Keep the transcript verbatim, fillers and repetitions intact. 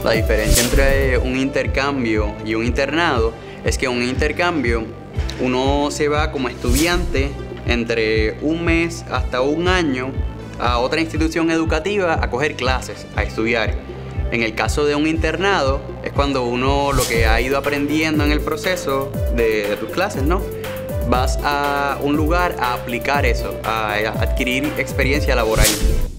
La diferencia entre un intercambio y un internado es que un intercambio uno se va como estudiante entre un mes hasta un año a otra institución educativa a coger clases, a estudiar. En el caso de un internado es cuando uno lo que ha ido aprendiendo en el proceso de, de tus clases, ¿no? Vas a un lugar a aplicar eso, a adquirir experiencia laboral.